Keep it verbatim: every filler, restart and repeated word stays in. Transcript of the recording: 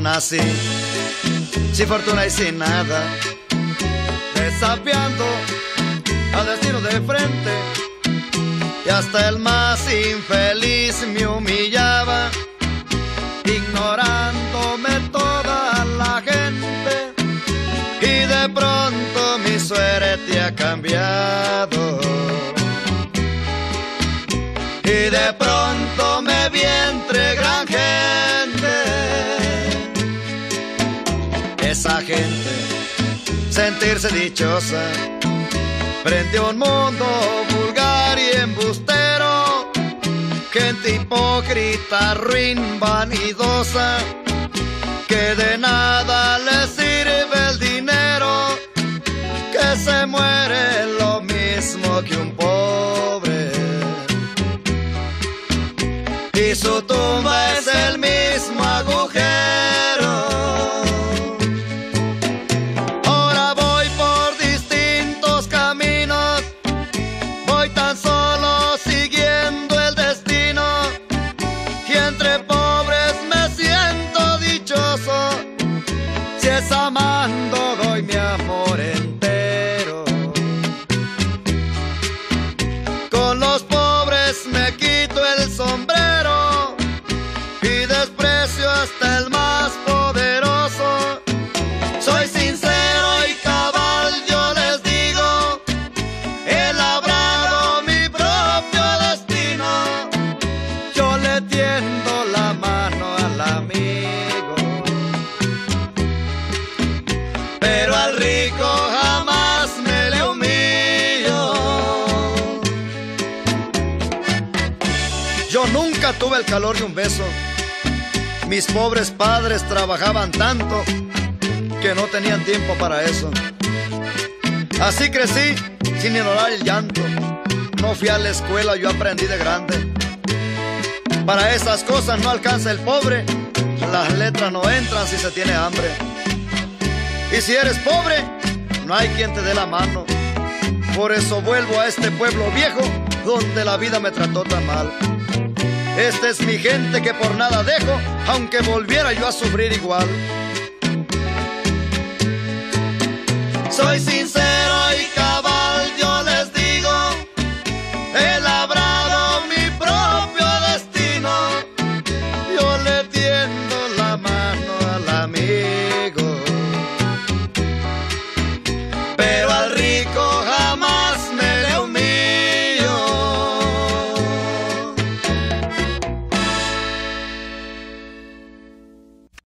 nací, sin fortuna y sin nada, desafiando al destino de frente, y hasta el más infeliz me humillaba, ignorándome toda la gente, y de pronto mi suerte ha cambiado, y de pronto me vi entre gran gente. Esa gente, sentirse dichosa frente a un mundo vulgar y embustero, gente hipócrita, ruin, vanidosa, que de nada le sirve el dinero, que se muere lo mismo que un pobre, y su tumba es el mismo agujero. Ahora voy por distintos caminos, voy tan solo siguiendo el destino, y entre pobres me siento dichoso, si es amando doy mi amor entero. Con los pobres me quito el sombrero y desprecio hasta el más poderoso. Soy sincero y cabal, yo les digo, he labrado mi propio destino. Yo le tiendo la mano al amigo, pero al rico jamás me le humillo. Yo nunca tuve el calor de un beso. Mis pobres padres trabajaban tanto que no tenían tiempo para eso. Así crecí sin ignorar el llanto. No fui a la escuela, yo aprendí de grande. Para esas cosas no alcanza el pobre. Las letras no entran si se tiene hambre. Y si eres pobre, no hay quien te dé la mano. Por eso vuelvo a este pueblo viejo donde la vida me trató tan mal. Esta es mi gente que por nada dejo, aunque volviera yo a sufrir igual. Soy sincero